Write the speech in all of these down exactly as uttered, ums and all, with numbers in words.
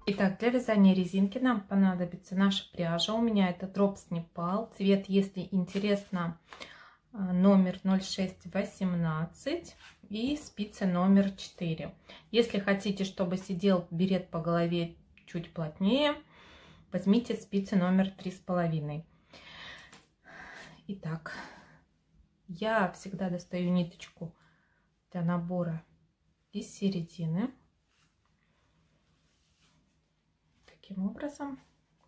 Итак, для вязания резинки нам понадобится наша пряжа. У меня это Drops Nepal. Цвет, если интересно, номер ноль шесть восемнадцать и спицы номер четыре. Если хотите, чтобы сидел берет по голове чуть плотнее, возьмите спицы номер три с половиной. Итак, я всегда достаю ниточку для набора из середины. Таким образом.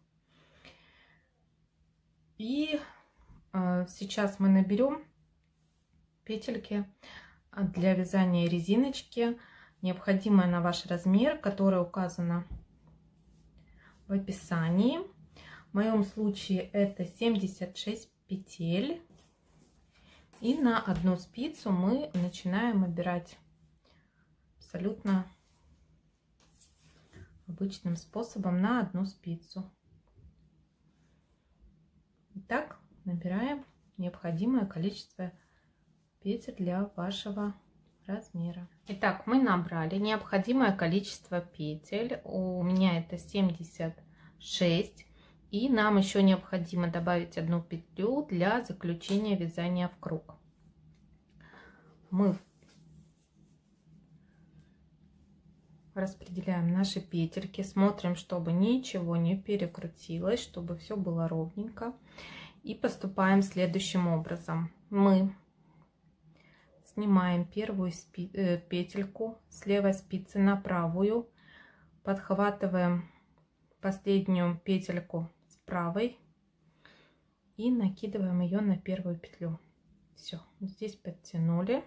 И э, сейчас мы наберем петельки для вязания резиночки, необходимая на ваш размер, которая указана в описании. В моем случае это семьдесят шесть петель. И на одну спицу мы начинаем набирать абсолютно обычным способом на одну спицу. Итак, набираем необходимое количество петель для вашего размера. Итак, мы набрали необходимое количество петель. У меня это семьдесят шесть. И нам еще необходимо добавить одну петлю для заключения вязания в круг. Мы распределяем наши петельки, смотрим, чтобы ничего не перекрутилось, чтобы все было ровненько. И поступаем следующим образом. Мы снимаем первую спи э, петельку с левой спицы на правую, подхватываем последнюю петельку с правой и накидываем ее на первую петлю. Все, здесь подтянули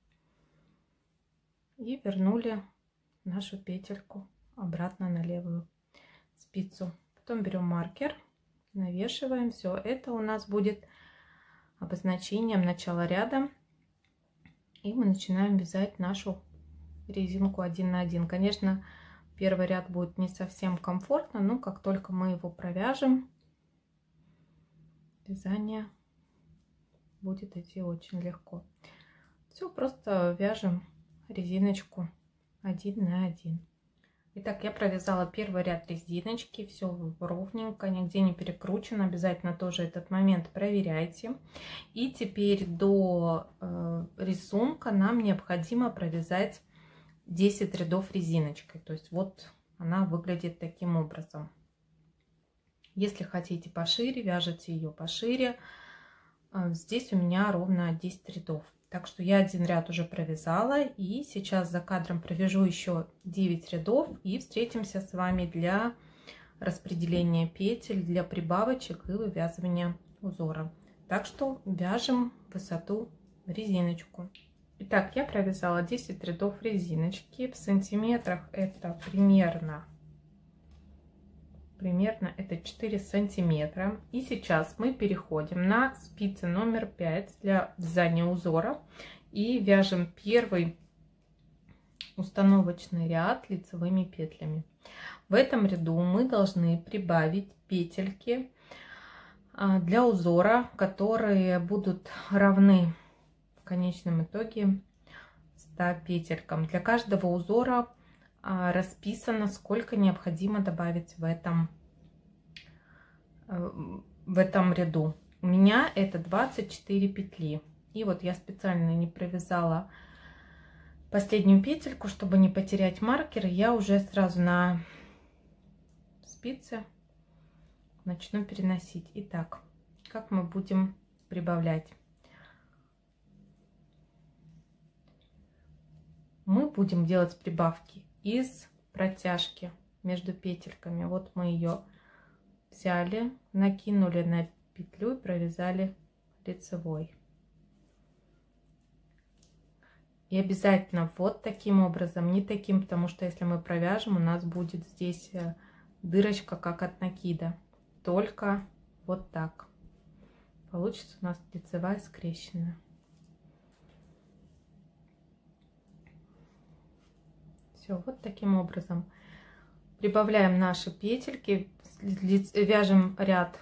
и вернули нашу петельку обратно на левую спицу. Потом берем маркер, навешиваем. Все это у нас будет обозначением начала ряда. И мы начинаем вязать нашу резинку один на один. Конечно, первый ряд будет не совсем комфортно, но как только мы его провяжем, вязание будет идти очень легко. Все, просто вяжем резиночку один на один. Итак, я провязала первый ряд резиночки, все ровненько, нигде не перекручено. Обязательно тоже этот момент проверяйте. И теперь до э, рисунка нам необходимо провязать десять рядов резиночкой. То есть вот она выглядит таким образом. Если хотите пошире, вяжите ее пошире. Здесь у меня ровно десять рядов. Так что я один ряд уже провязала, и сейчас за кадром провяжу еще девять рядов и встретимся с вами для распределения петель, для прибавочек и вывязывания узора. Так что вяжем высоту резиночку. Итак, я провязала десять рядов резиночки. В сантиметрах это примерно примерно это четыре сантиметра. И сейчас мы переходим на спицы номер пять для вязания узора и вяжем первый установочный ряд лицевыми петлями. В этом ряду мы должны прибавить петельки для узора, которые будут равны в конечном итоге ста петелькам. Для каждого узора расписано, сколько необходимо добавить в этом в этом ряду. У меня это двадцать четыре петли. И вот я специально не провязала последнюю петельку, чтобы не потерять маркер. Я уже сразу на спицы начну переносить. Итак, как мы будем прибавлять? Мы будем делать прибавки из протяжки между петельками. Вот мы ее взяли, накинули на петлю и провязали лицевой. И обязательно вот таким образом, не таким, потому что если мы провяжем, у нас будет здесь дырочка, как от накида. Только вот так. Получится у нас лицевая скрещенная. Все, вот таким образом. Прибавляем наши петельки, вяжем ряд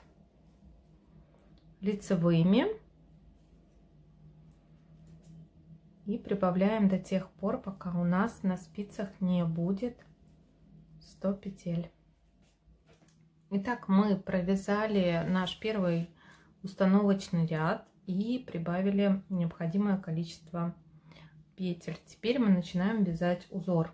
лицевыми и прибавляем до тех пор, пока у нас на спицах не будет сто петель. Итак, мы провязали наш первый установочный ряд и прибавили необходимое количество петель. Теперь мы начинаем вязать узор.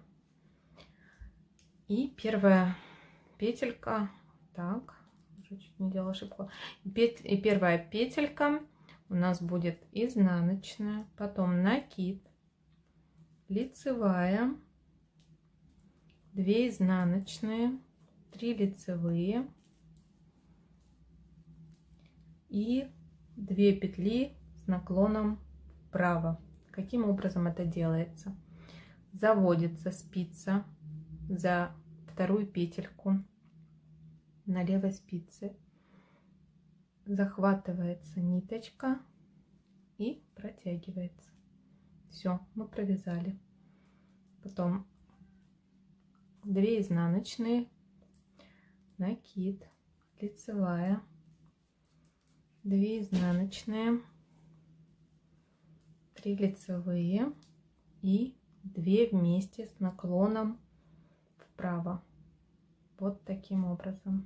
И первая петелька, так, уже чуть не делала ошибку. И первая петелька у нас будет изнаночная, потом накид, лицевая, две изнаночные, три лицевые и две петли с наклоном вправо. Каким образом это делается? Заводится спица за вторую петельку на левой спице, захватывается ниточка и протягивается. Все, мы провязали. Потом две изнаночные, накид, лицевая, две изнаночные, три лицевые и две вместе с наклоном вправо. Вот таким образом.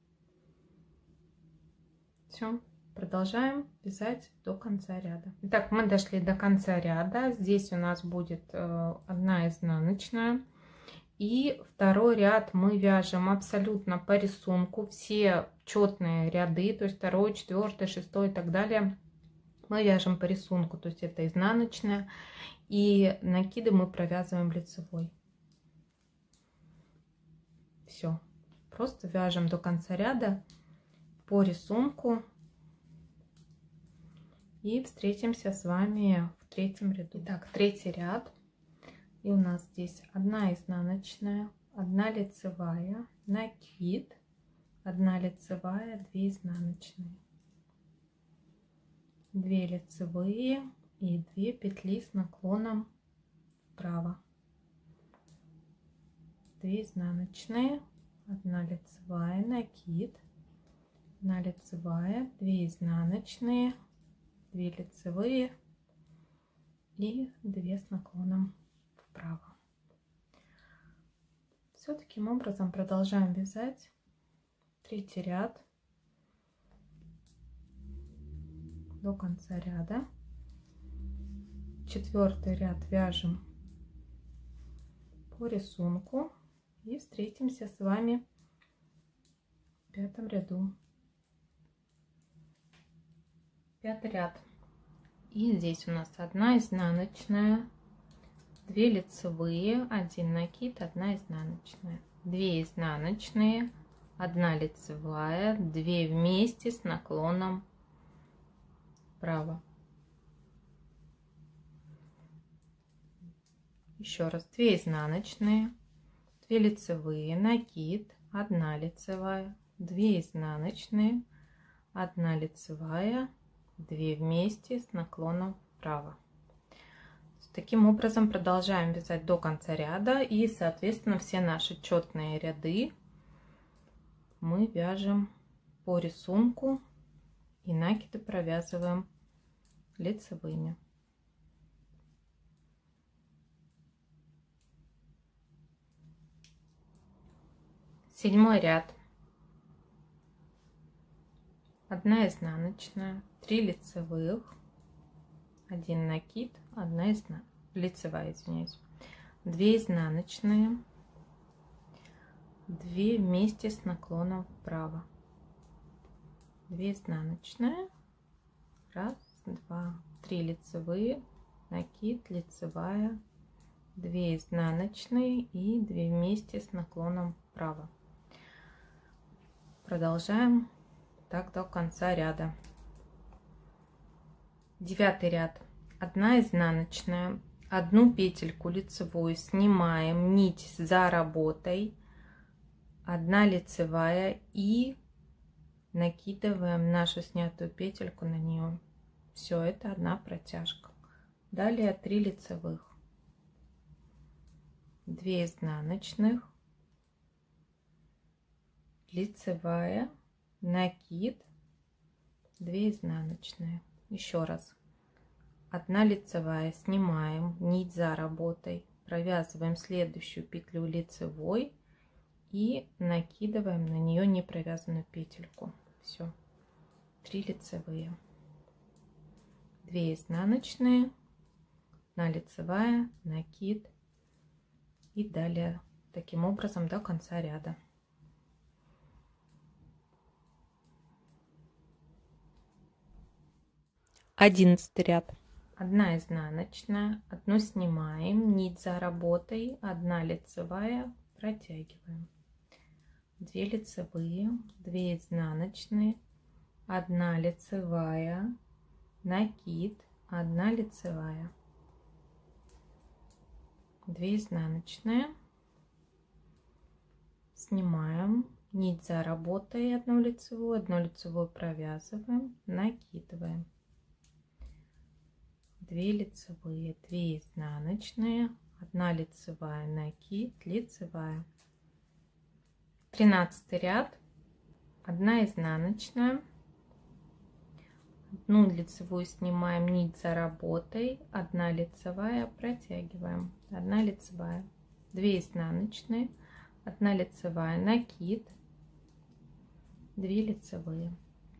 Все, продолжаем вязать до конца ряда. Итак, мы дошли до конца ряда. Здесь у нас будет э, одна изнаночная. И второй ряд мы вяжем абсолютно по рисунку. Все четные ряды, то есть второй, четвертый, шестой и так далее, мы вяжем по рисунку. То есть это изнаночная. И накиды мы провязываем лицевой. Все. Просто вяжем до конца ряда по рисунку. И встретимся с вами в третьем ряду. Итак, третий ряд. И у нас здесь одна изнаночная, одна лицевая, накид, одна лицевая, две изнаночные, две лицевые и две петли с наклоном вправо, две изнаночные, одна лицевая, накид, одна лицевая, две изнаночные, две лицевые и две с наклоном вправо. Все таким образом продолжаем вязать третий ряд до конца ряда. Четвертый ряд вяжем по рисунку и встретимся с вами в пятом ряду. Пятый ряд. И здесь у нас одна изнаночная, две лицевые, один накид, одна изнаночная, две изнаночные, одна лицевая, две вместе с наклоном вправо. Еще раз, две изнаночные, две лицевые, накид, одна лицевая, две изнаночные, одна лицевая, две вместе с наклоном вправо. Таким образом продолжаем вязать до конца ряда, и соответственно все наши четные ряды мы вяжем по рисунку и накиды провязываем лицевыми. Седьмой ряд. Одна изнаночная, три лицевых, один накид, одна изна... лицевая, извиняюсь, две изнаночные, две вместе с наклоном вправо, две изнаночные, раз, два, три лицевые, накид, лицевая, две изнаночные и две вместе с наклоном вправо. Продолжаем так до конца ряда. Девятый ряд. Одна изнаночная, одну петельку лицевую снимаем, нить за работой, одна лицевая и накидываем нашу снятую петельку на нее. Все, это одна протяжка. Далее три лицевых, две изнаночных, лицевая, накид, две изнаночные. Еще раз. Одна лицевая, снимаем, нить за работой, провязываем следующую петлю лицевой и накидываем на нее не провязанную петельку. Все, три лицевые, две изнаночные, одна лицевая, накид и далее таким образом до конца ряда. Одиннадцатый ряд. Одна изнаночная, одну снимаем, нить за работой, одна лицевая, протягиваем, две лицевые, две изнаночные, одна лицевая, накид, одна лицевая, две изнаночные, снимаем, нить за работой, одну лицевую, одну лицевую провязываем, накидываем, две лицевые, две изнаночные, одна лицевая, накид, лицевая. Тринадцатый ряд. Одна изнаночная, одну лицевую снимаем, нить за работой, одна лицевая, протягиваем, одна лицевая, две изнаночные, одна лицевая, накид, две лицевые,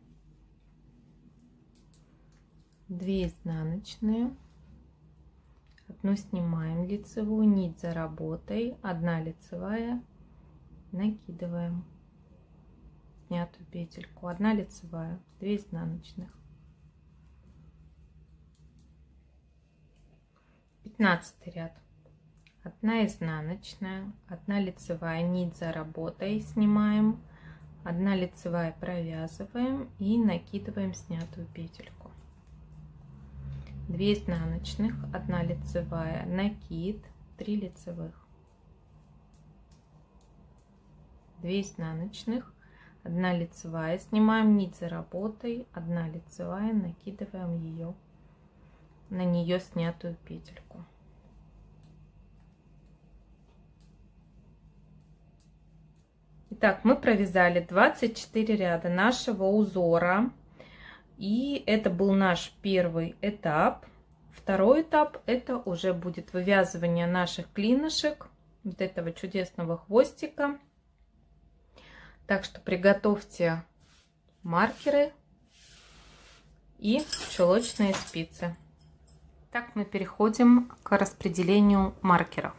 две изнаночные, одну снимаем, лицевую, нить за работой, одна лицевая, накидываем снятую петельку, одна лицевая, две изнаночных. Пятнадцатый ряд. Одна изнаночная, одна лицевая, нить за работой, снимаем, одна лицевая, провязываем и накидываем снятую петельку, две изнаночных, одна лицевая, накид, три лицевых, две изнаночных, одна лицевая, снимаем, нить за работой, одна лицевая, накидываем ее на нее снятую петельку. Итак, мы провязали двадцать четыре ряда нашего узора, и это был наш первый этап. Второй этап — это уже будет вывязывание наших клинышек, вот этого чудесного хвостика. Так что приготовьте маркеры и чулочные спицы. Так, мы переходим к распределению маркеров.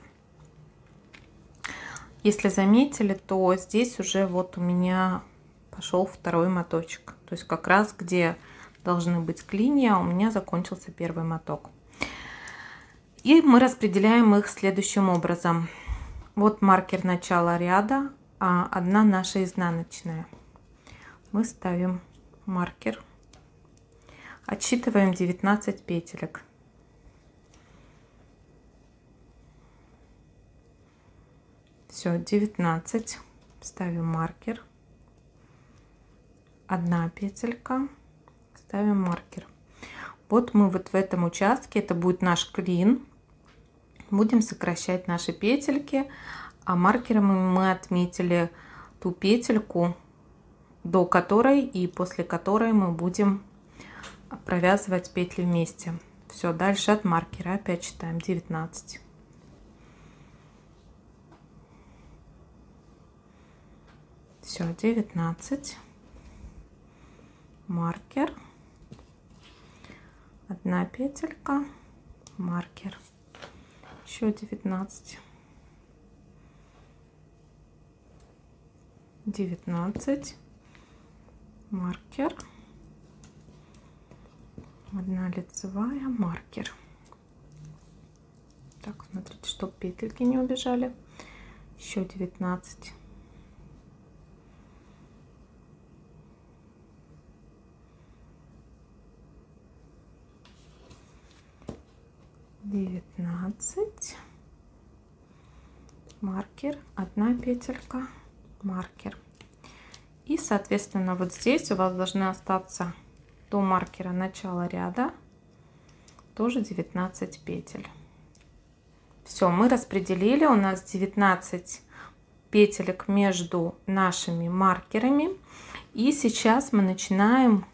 Если заметили, то здесь уже вот у меня пошел второй моточек. То есть как раз где должны быть клинья, у меня закончился первый моток. И мы распределяем их следующим образом. Вот маркер начала ряда, а одна наша изнаночная. Мы ставим маркер, отсчитываем девятнадцать петелек. Все, девятнадцать, ставим маркер, одна петелька, ставим маркер. Вот мы вот в этом участке, это будет наш клин, будем сокращать наши петельки, а маркером мы отметили ту петельку, до которой и после которой мы будем провязывать петли вместе. Все, дальше от маркера опять считаем девятнадцать. Все, девятнадцать, маркер, одна петелька, маркер, еще девятнадцать, девятнадцать, маркер, одна лицевая, маркер. Так, смотрите, чтобы петельки не убежали. Еще девятнадцать. девятнадцать, маркер, одна петелька, маркер. И соответственно вот здесь у вас должны остаться до маркера начала ряда тоже девятнадцать петель. Все, мы распределили, у нас девятнадцать петелек между нашими маркерами, и сейчас мы начинаем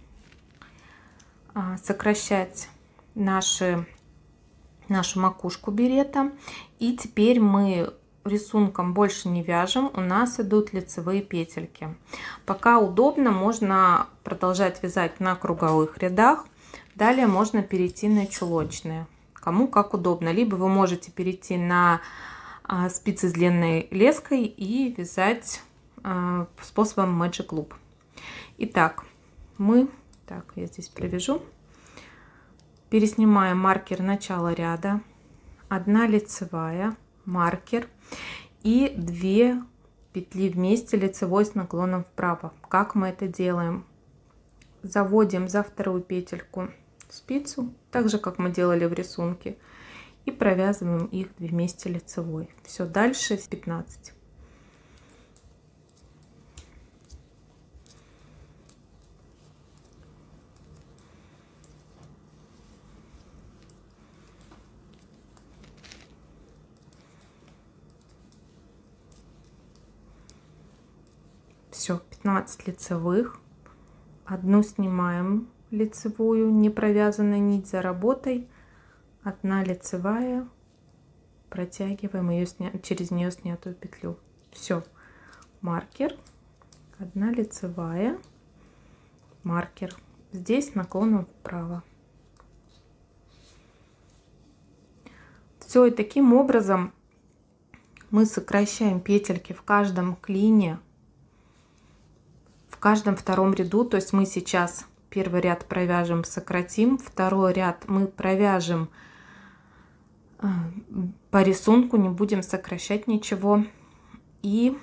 сокращать наши нашу макушку берета. И теперь мы рисунком больше не вяжем, у нас идут лицевые петельки. Пока удобно, можно продолжать вязать на круговых рядах. Далее можно перейти на чулочные. Кому как удобно. Либо вы можете перейти на спицы с длинной леской и вязать способом Magic Loop. Итак, мы, так, я здесь провяжу, переснимаем маркер начала ряда, одна лицевая, маркер и две петли вместе лицевой с наклоном вправо. Как мы это делаем? Заводим за вторую петельку спицу, так же как мы делали в рисунке, и провязываем их вместе лицевой. Все, дальше пятнадцать. Все, пятнадцать лицевых. Одну снимаем лицевую, не провязанная нить за работой. Одна лицевая, протягиваем ее сня... через нее снятую петлю. Все, маркер, одна лицевая, маркер. Здесь наклоном вправо. Все, и таким образом мы сокращаем петельки в каждом клине, в каждом втором ряду. То есть мы сейчас первый ряд провяжем, сократим, второй ряд мы провяжем по рисунку, не будем сокращать ничего, и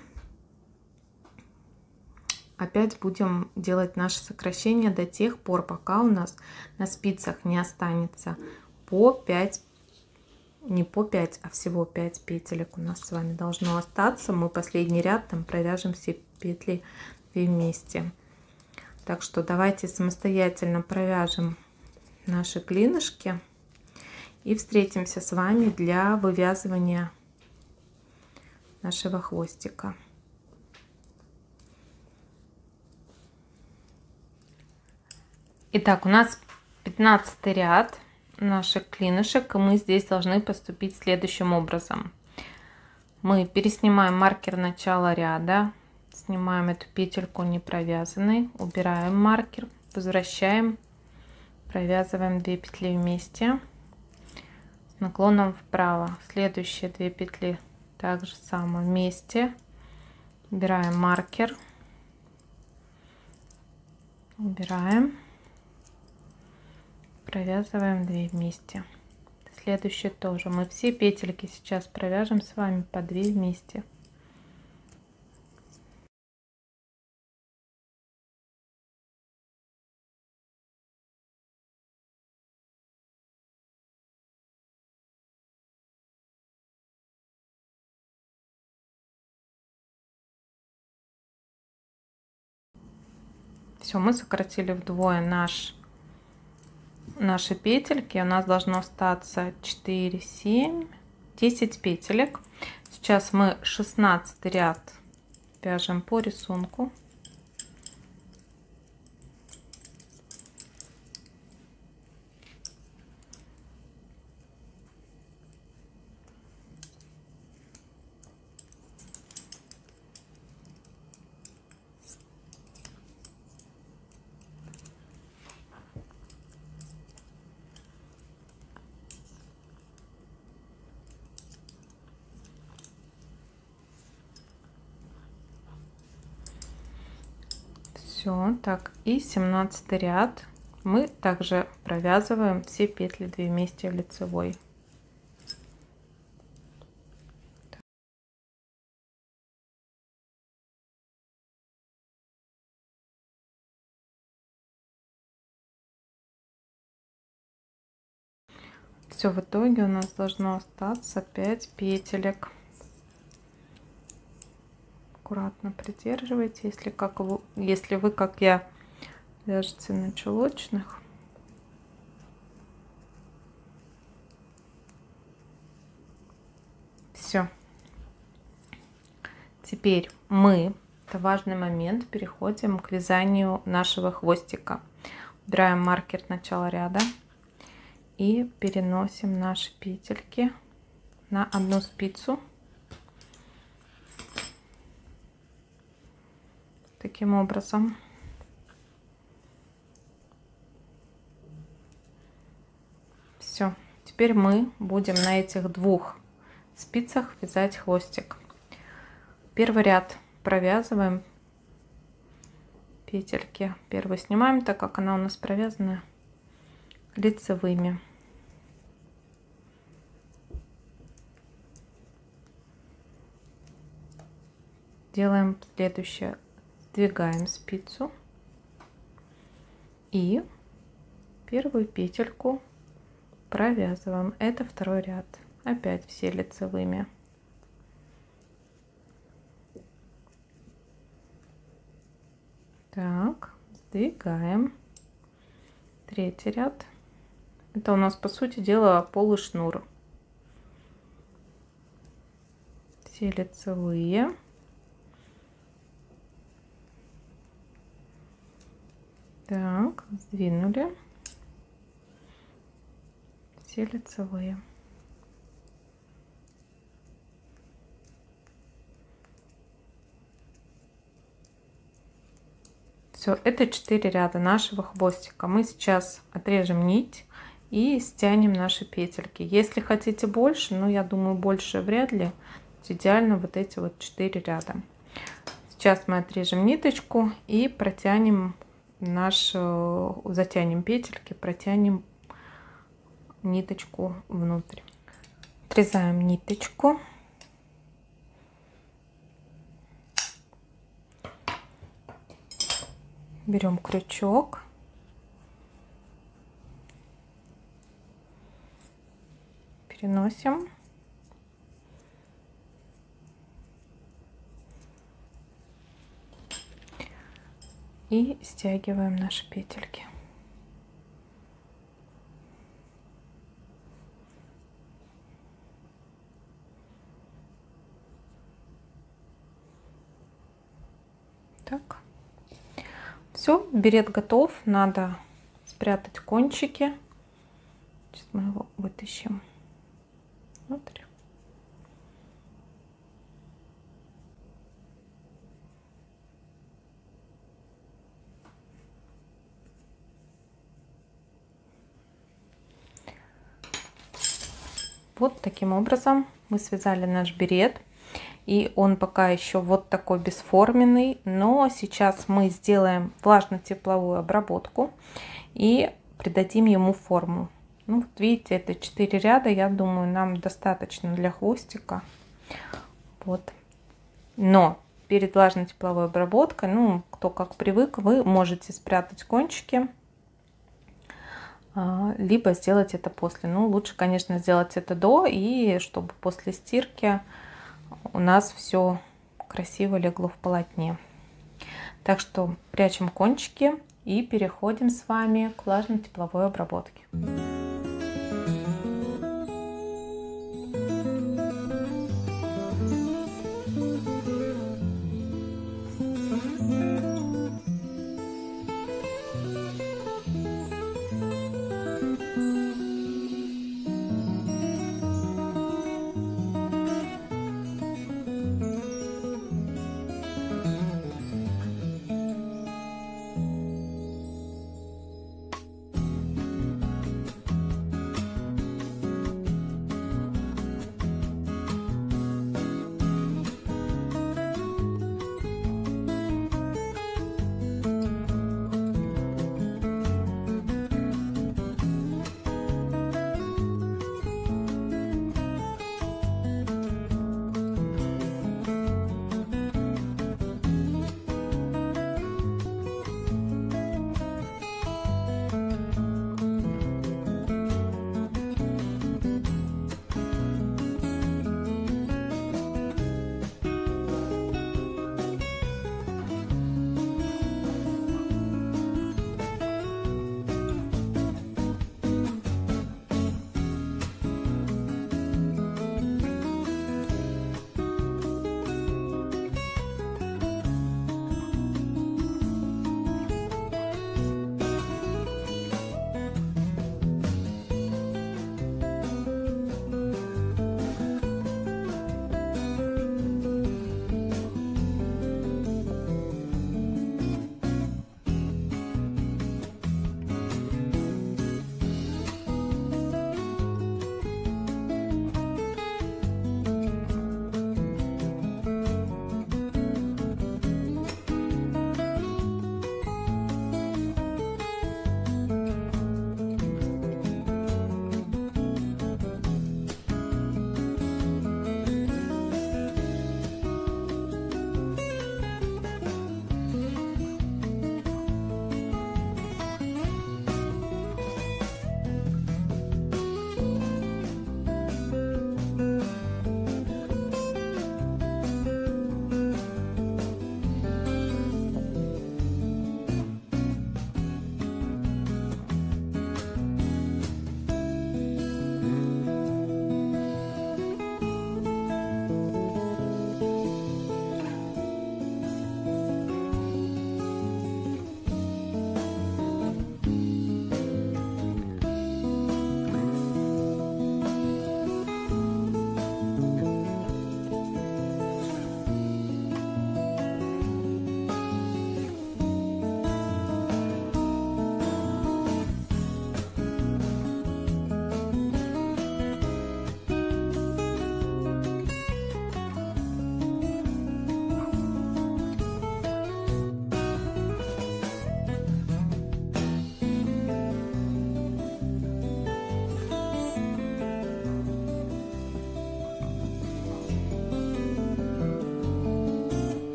опять будем делать наше сокращение до тех пор, пока у нас на спицах не останется по пять, не по пять, а всего пять петелек у нас с вами должно остаться. Мы последний ряд там провяжем все петли вместе. Так что давайте самостоятельно провяжем наши клинышки и встретимся с вами для вывязывания нашего хвостика. Итак, у нас пятнадцатый ряд наших клинышек, и мы здесь должны поступить следующим образом. Мы переснимаем маркер начала ряда, снимаем эту петельку не провязанной, убираем маркер, возвращаем, провязываем две петли вместе с наклоном вправо. Следующие две петли так же само вместе, убираем маркер, убираем, провязываем две вместе. Следующие тоже. Мы все петельки сейчас провяжем с вами по две вместе. Все, мы сократили вдвое наш, наши петельки. У нас должно остаться четыре, семь, десять петелек. Сейчас мы шестнадцатый ряд вяжем по рисунку. Все, так, и семнадцатый ряд мы также провязываем все петли две вместе лицевой. Все, в итоге у нас должно остаться пять петелек. Аккуратно придерживайте, если как вы, если вы, как я, вяжете на чулочных. Все. Теперь мы, это важный момент, переходим к вязанию нашего хвостика. Убираем маркер начала ряда и переносим наши петельки на одну спицу. таким образом. Все. Теперь мы будем на этих двух спицах вязать хвостик. Первый ряд провязываем петельки. Первую снимаем, так как она у нас провязана лицевыми. Делаем следующее. Сдвигаем спицу и первую петельку провязываем. Это второй ряд. Опять все лицевыми. Так, сдвигаем. Третий ряд. Это у нас, по сути дела, полый шнур. Все лицевые. Так, сдвинули. Все лицевые. Все, это четыре ряда нашего хвостика. Мы сейчас отрежем нить и стянем наши петельки. Если хотите больше, ну я думаю, больше вряд ли, идеально вот эти вот четыре ряда. Сейчас мы отрежем ниточку и протянем наш, затянем петельки, протянем ниточку внутрь. Отрезаем ниточку. Берем крючок. Переносим. И стягиваем наши петельки. Так. Все, берет готов. Надо спрятать кончики. Сейчас мы его вытащим внутрь. Вот таким образом мы связали наш берет. И он пока еще вот такой бесформенный. Но сейчас мы сделаем влажно-тепловую обработку и придадим ему форму. Ну, вот видите, это четыре ряда. Я думаю, нам достаточно для хвостика. Вот. Но перед влажно-тепловой обработкой, ну, кто как привык, вы можете спрятать кончики. Либо сделать это после. Ну, лучше, конечно, сделать это до, и чтобы после стирки у нас все красиво легло в полотне. Так что прячем кончики и переходим с вами к влажно-тепловой обработке.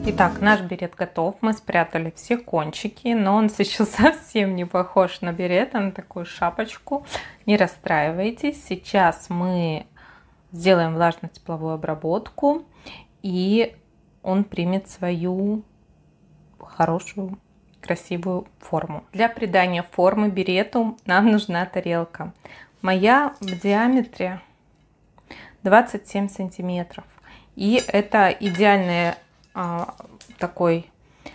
Итак, наш берет готов. Мы спрятали все кончики, но он еще совсем не похож на берет, а на такую шапочку. Не расстраивайтесь. Сейчас мы сделаем влажно-тепловую обработку, и он примет свою хорошую, красивую форму. Для придания формы берету нам нужна тарелка. Моя в диаметре двадцать семь сантиметров. И это идеальный а, такой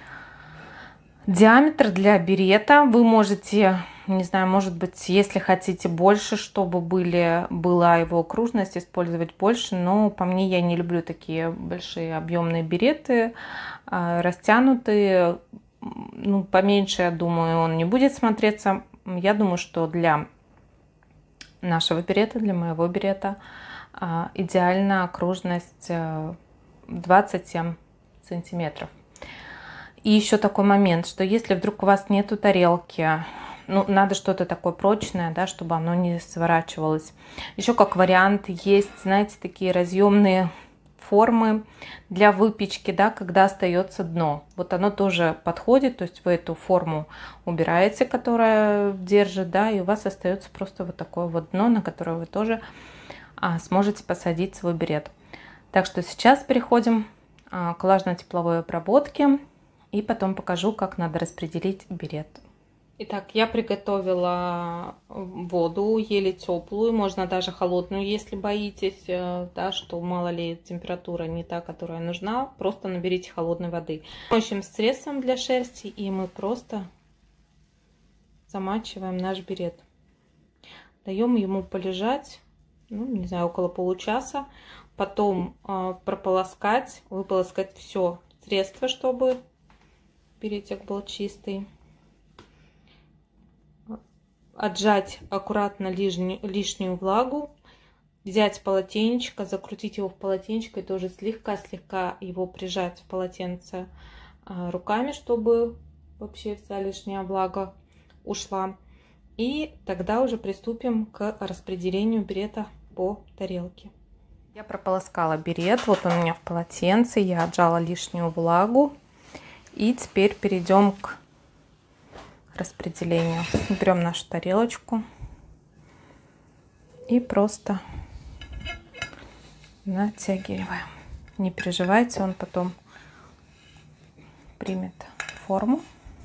диаметр для берета. Вы можете, не знаю, может быть, если хотите больше, чтобы были, была его окружность, использовать больше. Но по мне, я не люблю такие большие объемные береты, а, растянутые. Ну, поменьше, я думаю, он не будет смотреться. Я думаю, что для нашего берета, для моего берета, идеальна окружность двадцать семь сантиметров. И еще такой момент, что если вдруг у вас нету тарелки, ну, надо что-то такое прочное, да, чтобы оно не сворачивалось. Еще как вариант есть, знаете, такие разъемные формы для выпечки, да, когда остается дно. Вот оно тоже подходит, то есть вы эту форму убираете, которая держит, да, и у вас остается просто вот такое вот дно, на которое вы тоже а, сможете посадить свой берет. Так что сейчас переходим а, к влажно-тепловой обработке, и потом покажу, как надо распределить берет. Итак, я приготовила воду, еле теплую, можно даже холодную, если боитесь, да, что мало ли температура не та, которая нужна, просто наберите холодной воды. Моющим средством для шерсти, и мы просто замачиваем наш берет. Даем ему полежать, ну, не знаю, около получаса, потом э, прополоскать, выполоскать все средство, чтобы беретик был чистый. Отжать аккуратно лишнюю, лишнюю влагу, взять полотенечко, закрутить его в полотенечко и тоже слегка-слегка его прижать в полотенце руками, чтобы вообще вся лишняя влага ушла. И тогда уже приступим к распределению берета по тарелке. Я прополоскала берет, вот он у меня в полотенце, я отжала лишнюю влагу. И теперь перейдем к распределению. Берем нашу тарелочку и просто натягиваем. Не переживайте, он потом примет форму.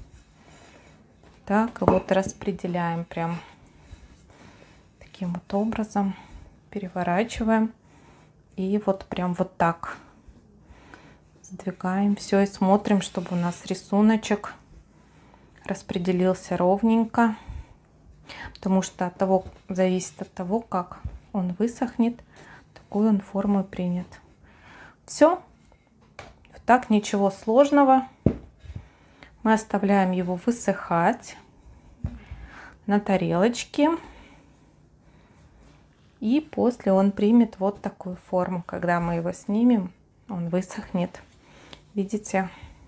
Так, и вот распределяем прям таким вот образом, переворачиваем и вот прям вот так сдвигаем все и смотрим, чтобы у нас рисуночек распределился ровненько, потому что от того зависит от того, как он высохнет, такую он форму принят. Все, так, ничего сложного. Мы оставляем его высыхать на тарелочке, и после он примет вот такую форму. Когда мы его снимем, он высохнет. Видите?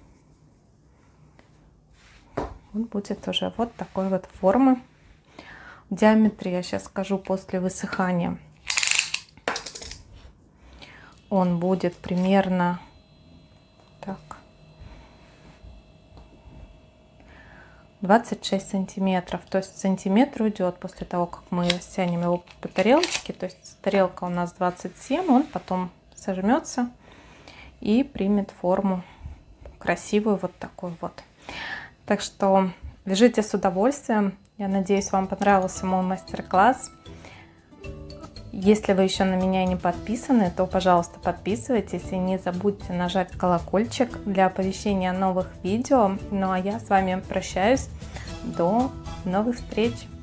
Он будет уже вот такой вот формы. В диаметре, я сейчас скажу, после высыхания он будет примерно так двадцать шесть сантиметров. То есть сантиметр уйдет после того, как мы стянем его по тарелочке. То есть тарелка у нас двадцать семь, он потом сожмется и примет форму красивую вот такую вот. Так что вяжите с удовольствием. Я надеюсь, вам понравился мой мастер-класс. Если вы еще на меня не подписаны, то, пожалуйста, подписывайтесь и не забудьте нажать колокольчик для оповещения о новых видео. Ну а я с вами прощаюсь. До новых встреч!